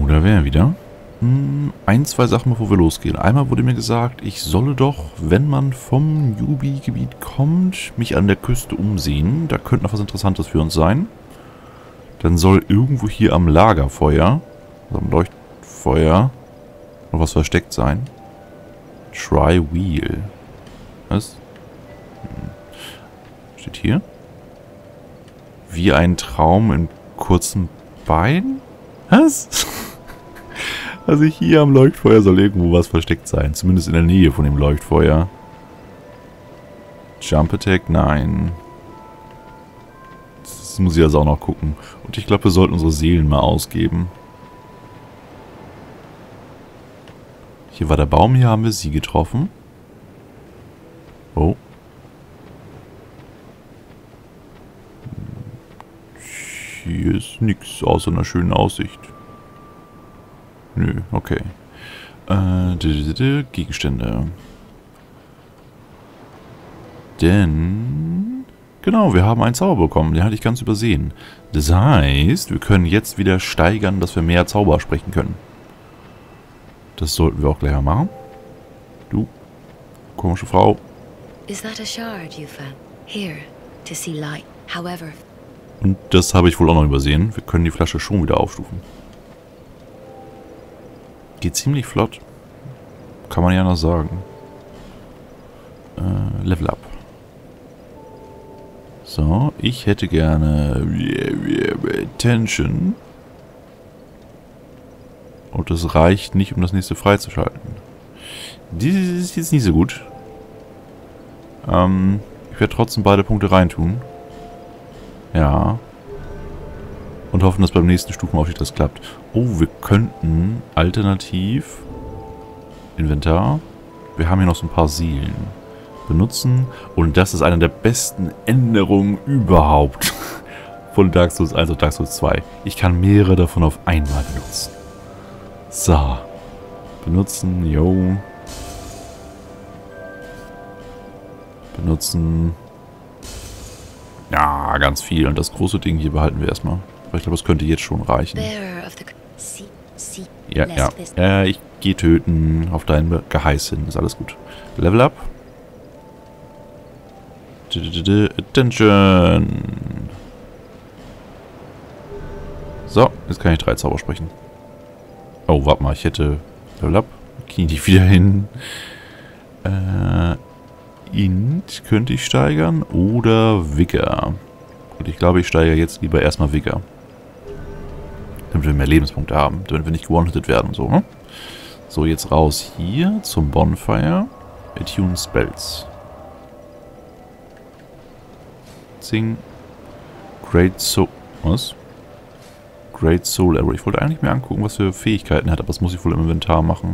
Da wären wir wieder. Ein, zwei Sachen, bevor wir losgehen. Einmal wurde mir gesagt, ich solle doch, wenn man vom Newbie-Gebiet kommt, mich an der Küste umsehen. Da könnte noch was Interessantes für uns sein. Dann soll irgendwo hier am Lagerfeuer, also am Leuchtfeuer, noch was versteckt sein. Try Wheel. Was? Steht hier? Wie ein Traum in kurzen Beinen? Was? Also hier am Leuchtfeuer soll irgendwo was versteckt sein. Zumindest in der Nähe von dem Leuchtfeuer. Jump Attack? Nein. Das muss ich also auch noch gucken. Und ich glaube, wir sollten unsere Seelen mal ausgeben. Hier war der Baum, hier haben wir sie getroffen. Oh. Hier ist nichts außer einer schönen Aussicht. Nö, okay. Gegenstände. Denn... Genau, wir haben einen Zauber bekommen. Den hatte ich ganz übersehen. Das heißt, wir können jetzt wieder steigern, dass wir mehr Zauber sprechen können. Das sollten wir auch gleich mal machen. Du, komische Frau. Is that a shard you found? Here, to see light. However... Und das habe ich wohl auch noch übersehen. Wir können die Flasche schon wieder aufstufen. Geht ziemlich flott. Kann man ja noch sagen. Level up. So, ich hätte gerne Tension. Und das reicht nicht, um das nächste freizuschalten. Dies ist jetzt nicht so gut. Ich werde trotzdem beide Punkte reintun. Ja. Und hoffen, dass beim nächsten Stufenaufstieg das klappt. Oh, wir könnten alternativ Inventar. Wir haben hier noch so ein paar Seelen. Benutzen. Und das ist eine der besten Änderungen überhaupt. Von Dark Souls 1 auf Dark Souls 2. Ich kann mehrere davon auf einmal benutzen. So. Benutzen. Jo. Benutzen. Ja, ganz viel. Und das große Ding hier behalten wir erstmal. Aber ich glaube, das könnte jetzt schon reichen. Ja, ich gehe töten. Auf dein Geheiß hin. Ist alles gut. Level up. Attention. So, jetzt kann ich 3 Zauber sprechen. Oh, warte mal. Ich hätte Level up. Knie dich wieder hin. Int könnte ich steigern oder Vigor. Und ich glaube, ich steigere jetzt lieber erstmal Vigor. Damit wir mehr Lebenspunkte haben. Damit wir nicht one-hitted werden. So, ne? So, jetzt raus hier zum Bonfire. Attune Spells. Zing. Great Soul. Was? Great Soul Arrow. Ich wollte eigentlich mir angucken, was für Fähigkeiten er hat. Aber das muss ich wohl im Inventar machen.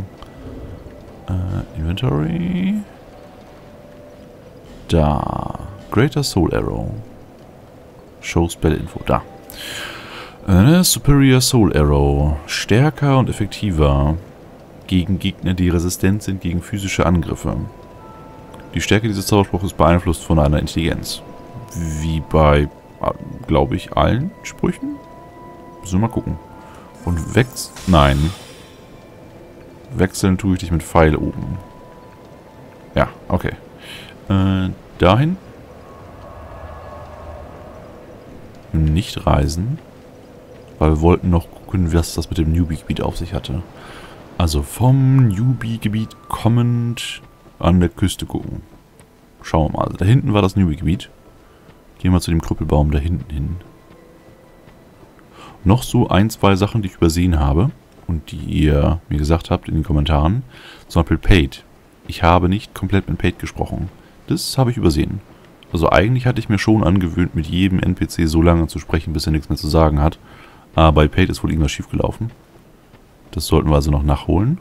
Inventory. Da. Greater Soul Arrow. Show Spell Info. Da. Superior Soul Arrow. Stärker und effektiver gegen Gegner, die resistent sind gegen physische Angriffe. Die Stärke dieses Zauberspruchs ist beeinflusst von einer Intelligenz. Wie bei, glaube ich, allen Sprüchen. Müssen wir mal gucken. Und Nein. Wechseln tue ich dich mit Pfeil oben. Ja, okay. Dahin. Nicht reisen. Weil wir wollten noch gucken, was das mit dem Newbie-Gebiet auf sich hatte. Also vom Newbie-Gebiet kommend an der Küste gucken. Schauen wir mal. Also da hinten war das Newbie-Gebiet. Gehen wir zu dem Krüppelbaum da hinten hin. Noch so ein, zwei Sachen, die ich übersehen habe. Und die ihr mir gesagt habt in den Kommentaren. Zum Beispiel Paid. Ich habe nicht komplett mit Paid gesprochen. Das habe ich übersehen. Also eigentlich hatte ich mir schon angewöhnt, mit jedem NPC so lange zu sprechen, bis er nichts mehr zu sagen hat. Aber bei Paid ist wohl irgendwas schiefgelaufen. Das sollten wir also noch nachholen.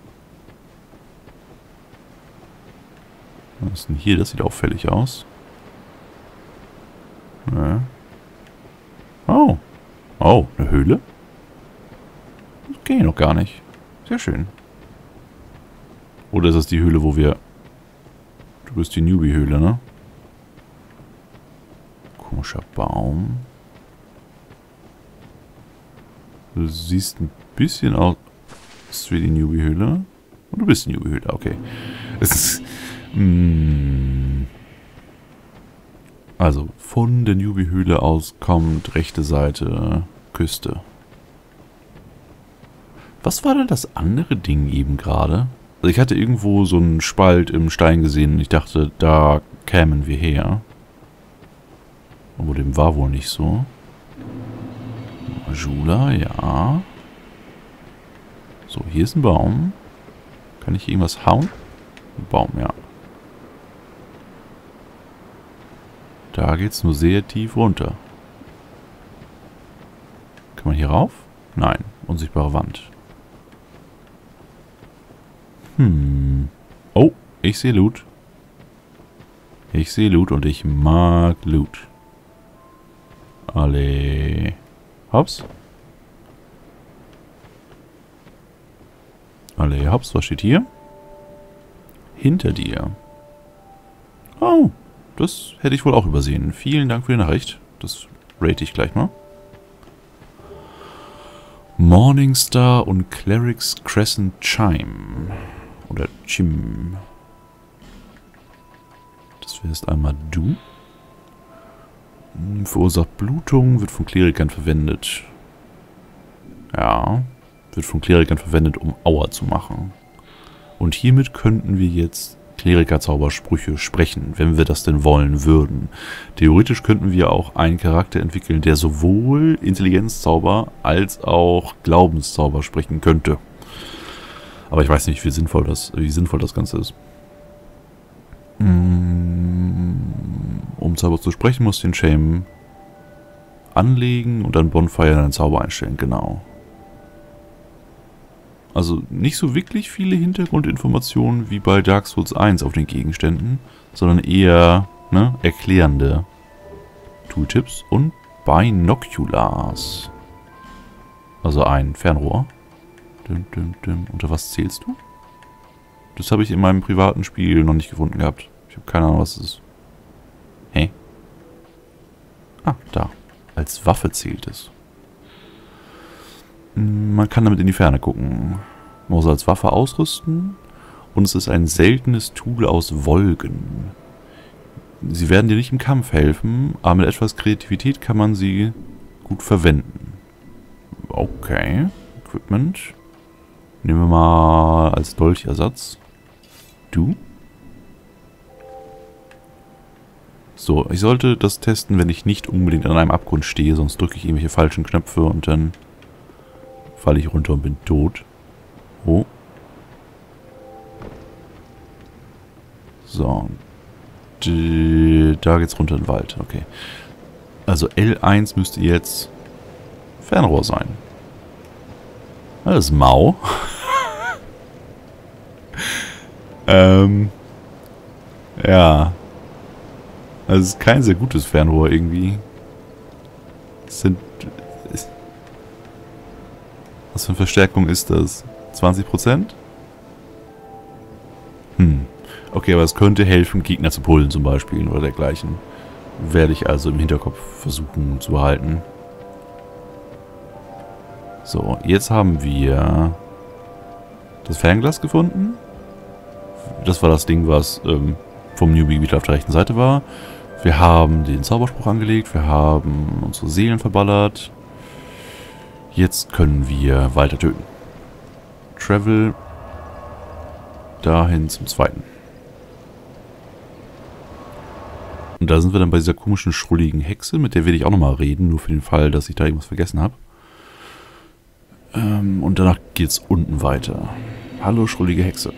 Was ist denn hier? Das sieht auffällig aus. Ja. Oh. Oh, eine Höhle? Das kenne ich noch gar nicht. Sehr schön. Oder ist das die Höhle, wo wir... Du bist die Newbie-Höhle, ne? Komischer Baum. Du siehst ein bisschen aus... nutzt wie die Newbie-Höhle. Und du bist Newbie-Höhle, okay. Es ist... Also, von der Newbie-Höhle aus kommt rechte Seite Küste. Was war denn das andere Ding eben gerade? Also ich hatte irgendwo so einen Spalt im Stein gesehen und ich dachte, da kämen wir her. Aber dem war wohl nicht so. Majula, ja. So, hier ist ein Baum. Kann ich hier irgendwas hauen? Ein Baum, ja. Da geht's nur sehr tief runter. Kann man hier rauf? Nein, unsichtbare Wand. Oh, ich sehe Loot. Ich sehe Loot und ich mag Loot. Alle. Hops. Alle, hops, was steht hier? Hinter dir. Oh, das hätte ich wohl auch übersehen. Vielen Dank für die Nachricht. Das rate ich gleich mal. Morningstar und Cleric's Crescent Chime. Oder Chim. Das wärst einmal du. Verursacht Blutung, wird von Klerikern verwendet. Ja, wird von Klerikern verwendet, um Aua zu machen. Und hiermit könnten wir jetzt Kleriker-Zaubersprüche sprechen, wenn wir das denn wollen würden. Theoretisch könnten wir auch einen Charakter entwickeln, der sowohl Intelligenzzauber als auch Glaubenszauber sprechen könnte. Aber ich weiß nicht, wie sinnvoll das Ganze ist. Um Zauber zu sprechen, muss den Shame anlegen und dann Bonfire einen Zauber einstellen, genau. Also nicht so wirklich viele Hintergrundinformationen wie bei Dark Souls 1 auf den Gegenständen, sondern eher erklärende Tooltips und Binoculars. Also ein Fernrohr. Unter was zählst du? Das habe ich in meinem privaten Spiel noch nicht gefunden gehabt. Ich habe keine Ahnung, was es ist. Hä? Ah, da. Als Waffe zählt es. Man kann damit in die Ferne gucken. Man muss als Waffe ausrüsten. Und es ist ein seltenes Tool aus Wolken. Sie werden dir nicht im Kampf helfen, aber mit etwas Kreativität kann man sie gut verwenden. Okay. Equipment. Nehmen wir mal als Dolchersatz. Du? So, ich sollte das testen, wenn ich nicht unbedingt an einem Abgrund stehe, sonst drücke ich irgendwelche falschen Knöpfe und dann falle ich runter und bin tot. Oh. So. Da geht's runter in den Wald. Okay. Also L1 müsste jetzt Fernrohr sein. Das ist mau. Ja. Also es ist kein sehr gutes Fernrohr irgendwie. Was für eine Verstärkung ist das? 20%? Okay, aber es könnte helfen, Gegner zu pullen zum Beispiel oder dergleichen. Werde ich also im Hinterkopf versuchen zu behalten. So, jetzt haben wir das Fernglas gefunden. Das war das Ding, was vom Newbie wieder auf der rechten Seite war. Wir haben den Zauberspruch angelegt. Wir haben unsere Seelen verballert. Jetzt können wir weiter töten. Travel dahin zum zweiten. Und da sind wir dann bei dieser komischen, schrulligen Hexe, mit der werde ich auch nochmal reden, nur für den Fall, dass ich da irgendwas vergessen habe. Und danach geht's unten weiter. Hallo, schrullige Hexe.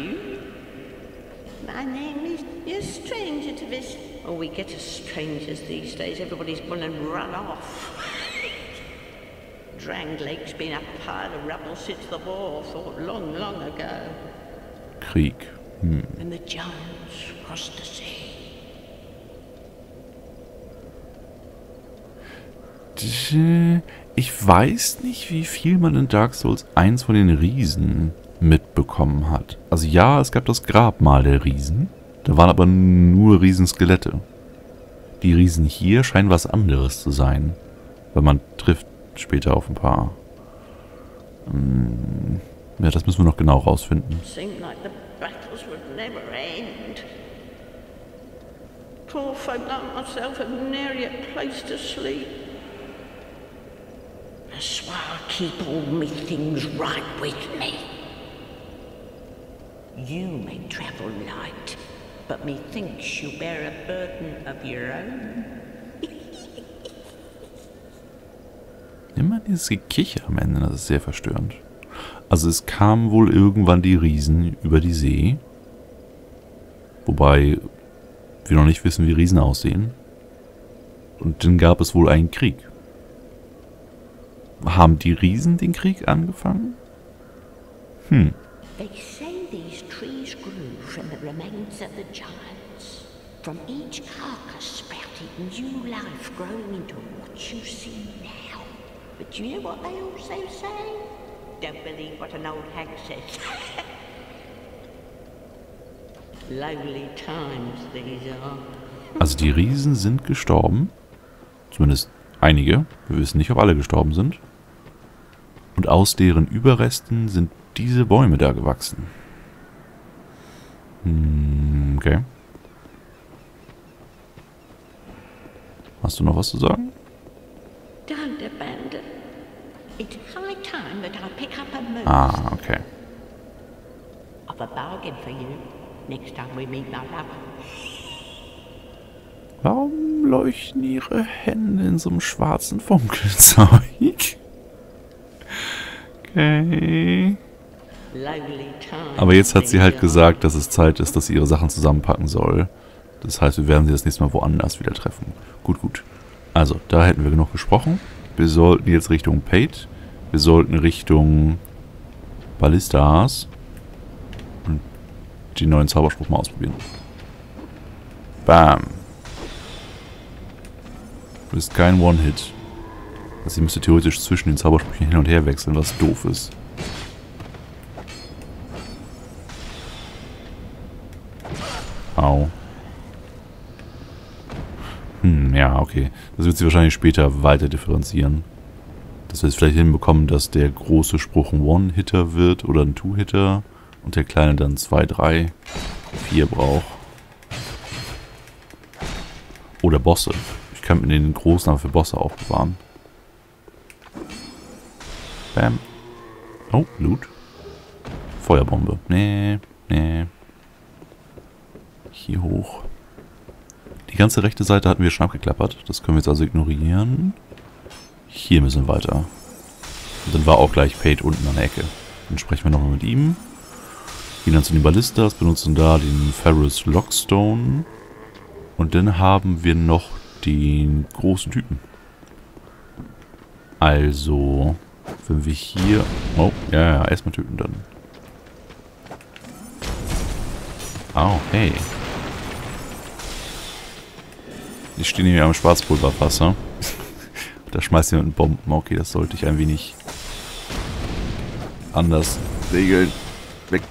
Oh, we get as strangers these days. Everybody's gone and run off. Drang Lake's been a pile of rubble since the war fought long, long ago. Krieg. And the giants crossed the sea. Ich weiß nicht, wie viel man in Dark Souls 1 von den Riesen mitbekommen hat. Also ja, es gab das Grabmal der Riesen. Da waren aber nur Riesenskelette. Die Riesen hier scheinen was anderes zu sein. Weil man trifft später auf ein paar Ja, das müssen wir noch genau rausfinden. Seemed like the battles would never end. Poor folk like myself have nary a place to sleep. That's why I keep all me things right with me. You may travel light, but methinks you bear a burden of your own. Immer dieses Gekicher am Ende, das ist sehr verstörend. Also es kamen wohl irgendwann die Riesen über die See. Wobei wir noch nicht wissen, wie Riesen aussehen. Und dann gab es wohl einen Krieg. Haben die Riesen den Krieg angefangen? They say these trees grew from the remains of the giants. From each carcass sprouted new life growing into what you see now. But you know what they also say? Don't believe what an old hag says. Lonely times these are. Also die Riesen sind gestorben. Zumindest einige. Wir wissen nicht, ob alle gestorben sind. Und aus deren Überresten sind diese Bäume da gewachsen. Okay. Hast du noch was zu sagen? Don't abandon. It's high time that I pick up a moose. Ah, okay. I've a bargain for you. Next time we meet, my love. Warum leuchten ihre Hände in so einem schwarzen Funkelzeug? Okay. Aber jetzt hat sie halt gesagt, dass es Zeit ist, dass sie ihre Sachen zusammenpacken soll. Das heißt, wir werden sie das nächste Mal woanders wieder treffen. Gut, gut. Also, da hätten wir genug gesprochen. Wir sollten jetzt Richtung Pate. Wir sollten Richtung Ballistas. Und den neuen Zauberspruch mal ausprobieren. Bam. Du bist kein One-Hit. Also, sie müsste theoretisch zwischen den Zaubersprüchen hin und her wechseln, was doof ist. Au. Ja, okay. Das wird sie wahrscheinlich später weiter differenzieren. Dass wir es vielleicht hinbekommen, dass der große Spruch ein One-Hitter wird oder ein Two-Hitter und der kleine dann 2, 3, 4 braucht. Oder Bosse. Ich kann mir den großen aber für Bosse aufbewahren. Bam. Oh, Loot. Feuerbombe. Nee, nee. Hier hoch. Die ganze rechte Seite hatten wir schon abgeklappert. Das können wir jetzt also ignorieren. Hier müssen wir weiter. Und dann war auch gleich Pate unten an der Ecke. Dann sprechen wir nochmal mit ihm. Gehen dann zu den Ballistas, benutzen da den Ferrous Lockstone. Und dann haben wir noch den großen Typen. Also, wenn wir hier... Oh, ja, erstmal töten dann. Oh, hey. Die stehen hier am Schwarzpulverwasser. Da schmeißt jemand Bomben. Okay, das sollte ich ein wenig anders regeln. Weg.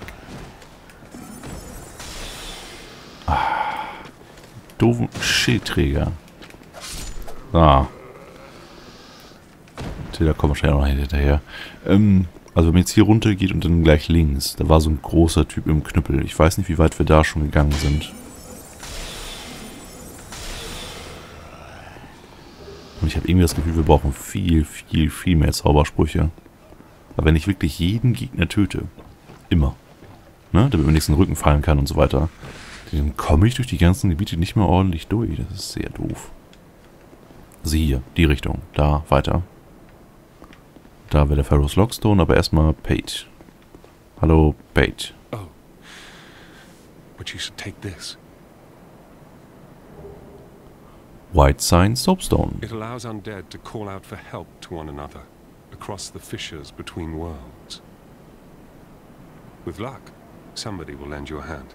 Doofen Schildträger. Ah. Da kommen wahrscheinlich auch noch hinterher. Also wenn man jetzt hier runter geht und dann gleich links, da war so ein großer Typ im Knüppel. Ich weiß nicht, wie weit wir da schon gegangen sind. Und ich habe irgendwie das Gefühl, wir brauchen viel, viel, viel mehr Zaubersprüche. Aber wenn ich wirklich jeden Gegner töte, immer, ne, damit mir nichts in den Rücken fallen kann und so weiter, dann komme ich durch die ganzen Gebiete nicht mehr ordentlich durch. Das ist sehr doof. Also hier, die Richtung, da, weiter. Da wäre der Ferrous Lockstone, aber erstmal Pate. Hallo, Pate. Oh, but you should take this. White Sign Soapstone. It allows undead to call out for help to one another across the fissures between worlds. With luck, somebody will lend you a hand.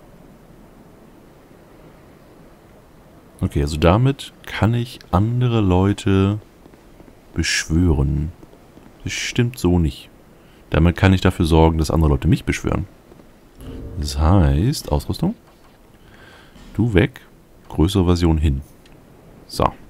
Okay, also damit kann ich andere Leute beschwören. Das stimmt so nicht. Damit kann ich dafür sorgen, dass andere Leute mich beschwören. Das heißt, Ausrüstung. Du weg, größere Version hin. So.